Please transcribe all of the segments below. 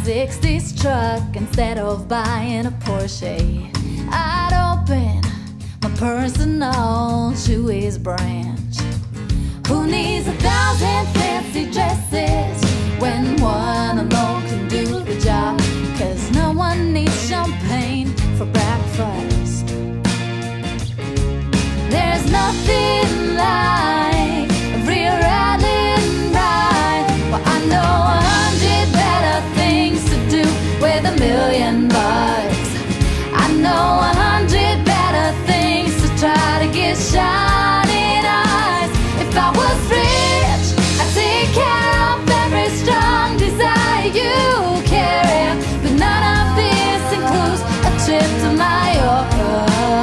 60s truck instead of buying a Porsche. I'd open my personal Jewish branch. Who needs 1,000 fancy dresses when one alone can do the job? 'Cause no one needs champagne for breakfast. There's nothing like a real riding ride. Well, I know 100 better things to do with $1,000,000. I know 100 better things to try to get shining eyes. If I was rich, I'd take care of every strong desire you carry. But none of this includes a trip to Mallorca.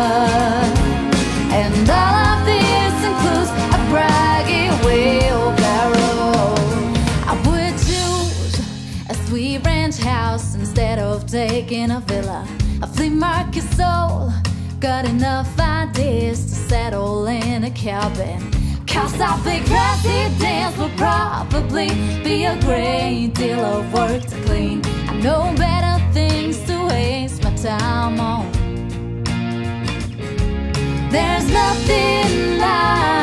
And all of this includes a braggy wheelbarrow. I would choose a sweet ranch house instead of taking a villa. A flea market soul got enough ideas to settle in a cabin. 'Cause our big residence will probably be a great deal of work to clean. I know better things to waste my time on. There's nothing like